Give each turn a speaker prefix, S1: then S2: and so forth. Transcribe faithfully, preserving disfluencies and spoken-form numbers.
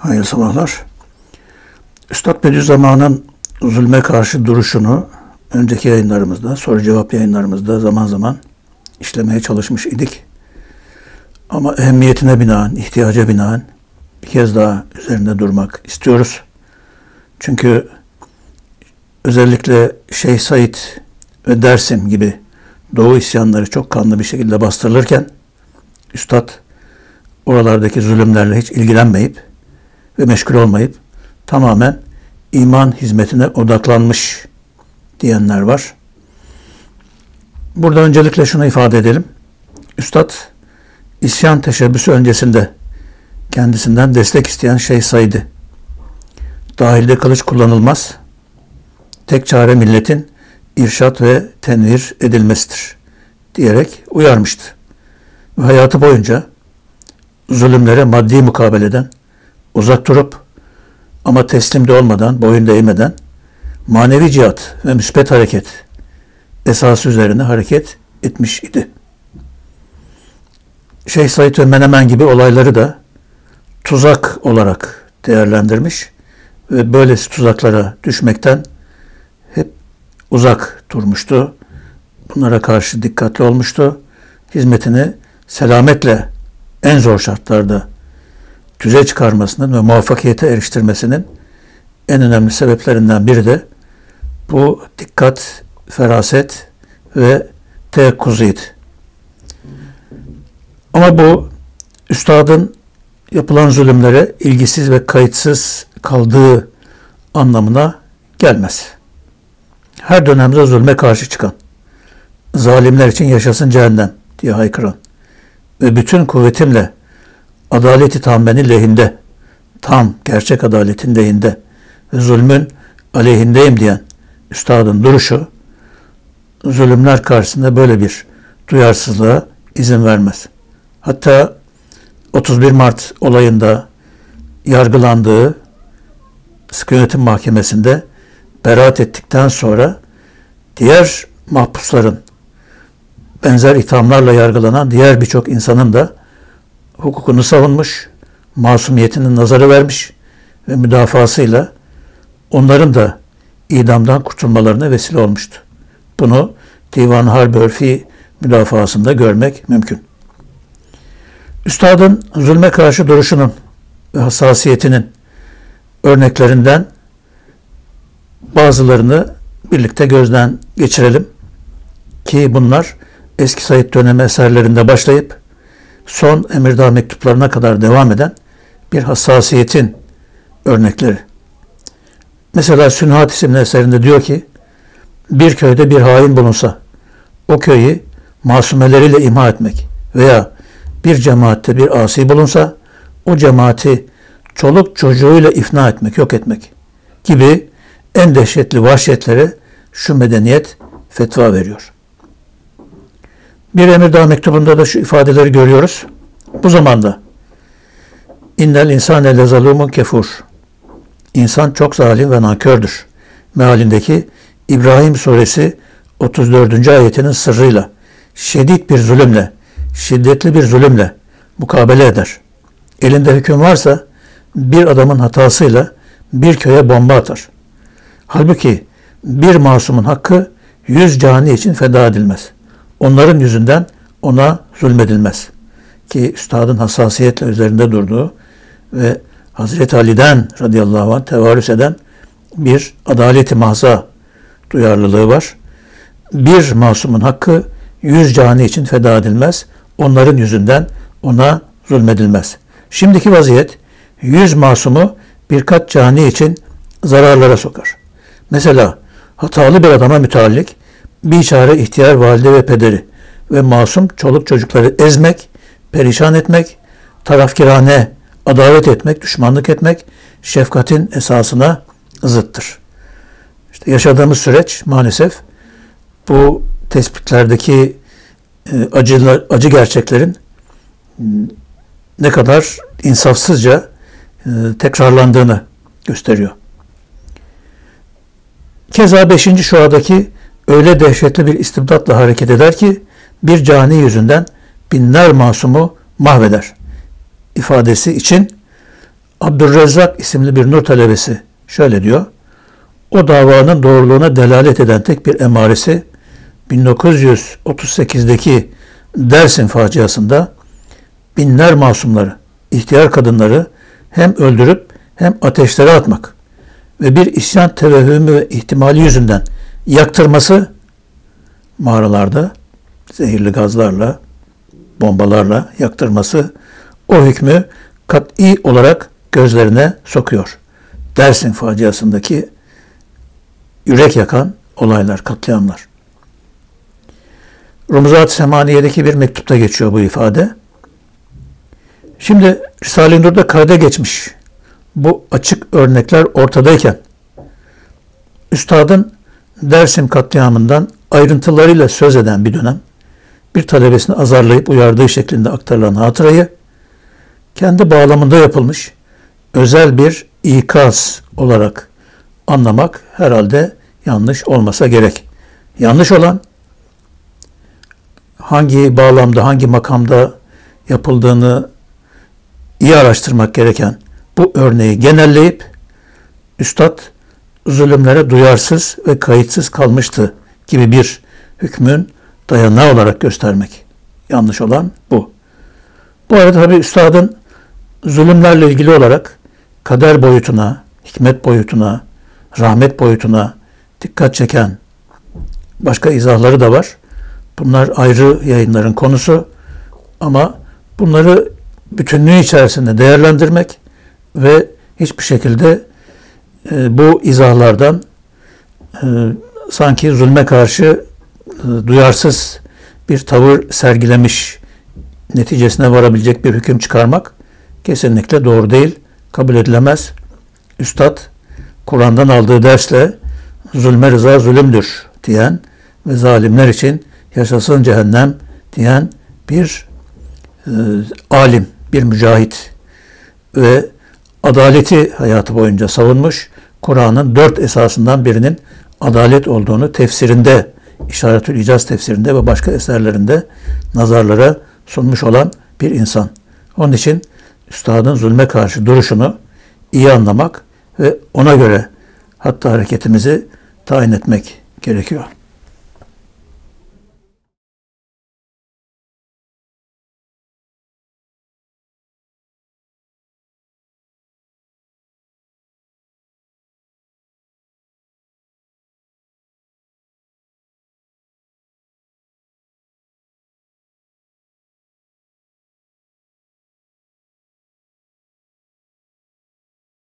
S1: Hayırlı sabahlar. Üstad Bediüzzaman'ın zulme karşı duruşunu önceki yayınlarımızda, soru cevap yayınlarımızda zaman zaman işlemeye çalışmış idik. Ama ehemmiyetine binaen, ihtiyaca binaen bir kez daha üzerinde durmak istiyoruz. Çünkü özellikle Şeyh Said ve Dersim gibi Doğu isyanları çok kanlı bir şekilde bastırılırken Üstad oralardaki zulümlerle hiç ilgilenmeyip ve meşgul olmayıp tamamen iman hizmetine odaklanmış diyenler var. Burada öncelikle şunu ifade edelim. Üstad isyan teşebbüsü öncesinde kendisinden destek isteyen Şeyh Said'i dahilde kılıç kullanılmaz, tek çare milletin irşat ve tenvir edilmesidir diyerek uyarmıştı. Ve hayatı boyunca zulümlere maddi mukabeleden uzak durup ama teslim de olmadan, boyun da eğmeden manevi cihat ve müsbet hareket esası üzerine hareket etmiş idi. Şeyh Said ve Menemen gibi olayları da tuzak olarak değerlendirmiş ve böylesi tuzaklara düşmekten hep uzak durmuştu. Bunlara karşı dikkatli olmuştu. Hizmetini selametle en zor şartlarda düze çıkarmasının ve muvaffakiyete eriştirmesinin en önemli sebeplerinden biri de bu dikkat, feraset ve teyakkuzuydu. Ama bu üstadın yapılan zulümlere ilgisiz ve kayıtsız kaldığı anlamına gelmez. Her dönemde zulme karşı çıkan, zalimler için yaşasın cehennem diye haykıran ve bütün kuvvetimle adaleti tammenin lehinde, tam gerçek adaletin lehinde ve zulmün aleyhindeyim diyen üstadın duruşu, zulümler karşısında böyle bir duyarsızlığa izin vermez. Hatta otuz bir Mart olayında yargılandığı Sıkı Yönetim Mahkemesi'nde beraat ettikten sonra diğer mahpusların benzer ithamlarla yargılanan diğer birçok insanın da hukukunu savunmuş, masumiyetinin nazarı vermiş ve müdafasıyla onların da idamdan kurtulmalarına vesile olmuştu. Bunu Divan-ı Harp Örfi müdafasında görmek mümkün. Üstadın zulme karşı duruşunun ve hassasiyetinin örneklerinden bazılarını birlikte gözden geçirelim ki bunlar Eski Said dönemi eserlerinde başlayıp son Emirdağ mektuplarına kadar devam eden bir hassasiyetin örnekleri. Mesela Sünhat isimli eserinde diyor ki, bir köyde bir hain bulunsa, o köyü masumeleriyle imha etmek veya bir cemaatte bir asi bulunsa, o cemaati çoluk çocuğuyla ifna etmek, yok etmek gibi en dehşetli vahşetlere şu medeniyet fetva veriyor. Bir Emirdağ mektubunda da şu ifadeleri görüyoruz. Bu zamanda innel insane lezalumun kefur. İnsan çok zalim ve nankördür mealindeki İbrahim suresi otuz dördüncü ayetinin sırrıyla şiddet bir zulümle, şiddetli bir zulümle mukabele eder. Elinde hüküm varsa bir adamın hatasıyla bir köye bomba atar. Halbuki bir masumun hakkı yüz cani için feda edilmez. Onların yüzünden ona zulmedilmez. Ki üstadın hassasiyetle üzerinde durduğu ve Hazreti Ali'den radıyallahu anh tevarüs eden bir adaleti mahza duyarlılığı var. Bir masumun hakkı yüz cani için feda edilmez. Onların yüzünden ona zulmedilmez. Şimdiki vaziyet yüz masumu birkaç cani için zararlara sokar. Mesela hatalı bir adama müteallik biçare ihtiyar valide ve pederi ve masum çoluk çocukları ezmek, perişan etmek, tarafkirane adalet etmek, düşmanlık etmek şefkatin esasına zıttır. İşte yaşadığımız süreç maalesef bu tespitlerdeki acılar, acı gerçeklerin ne kadar insafsızca tekrarlandığını gösteriyor. Keza beşinci şuadaki öyle dehşetli bir istibdatla hareket eder ki bir cani yüzünden binler masumu mahveder ifadesi için Abdülrezzak isimli bir nur talebesi şöyle diyor. O davanın doğruluğuna delalet eden tek bir emaresi bin dokuz yüz otuz sekizdeki Dersim faciasında binler masumları, ihtiyar kadınları hem öldürüp hem ateşlere atmak ve bir isyan tevehhümü ve ihtimali yüzünden yaktırması, mağaralarda zehirli gazlarla, bombalarla yaktırması o hükmü kat'i olarak gözlerine sokuyor. Dersim faciasındaki yürek yakan olaylar, katliamlar. Rumuzat-ı Semaniye'deki bir mektupta geçiyor bu ifade. Şimdi Risale-i Nur'da kayda geçmiş bu açık örnekler ortadayken üstadın Dersim katliamından ayrıntılarıyla söz eden bir dönem bir talebesini azarlayıp uyardığı şeklinde aktarılan hatırayı kendi bağlamında yapılmış özel bir ikaz olarak anlamak herhalde yanlış olmasa gerek. Yanlış olan hangi bağlamda, hangi makamda yapıldığını iyi araştırmak gereken bu örneği genelleyip üstad zulümlere duyarsız ve kayıtsız kalmıştı gibi bir hükmün dayanağı olarak göstermek. Yanlış olan bu. Bu arada tabi üstadın zulümlerle ilgili olarak kader boyutuna, hikmet boyutuna, rahmet boyutuna dikkat çeken başka izahları da var. Bunlar ayrı yayınların konusu ama bunları bütünlüğü içerisinde değerlendirmek ve hiçbir şekilde e, bu izahlardan e, sanki zulme karşı e, duyarsız bir tavır sergilemiş neticesine varabilecek bir hüküm çıkarmak kesinlikle doğru değil, kabul edilemez. Üstad Kur'an'dan aldığı dersle zulme rıza zulümdür diyen ve zalimler için yaşasın cehennem diyen bir e, alim, bir mücahit ve adaleti hayatı boyunca savunmuş. Kur'an'ın dört esasından birinin adalet olduğunu tefsirinde, İşaretül İcaz tefsirinde ve başka eserlerinde nazarlara sunmuş olan bir insan. Onun için üstadın zulme karşı duruşunu iyi anlamak ve ona göre hatta hareketimizi tayin etmek gerekiyor.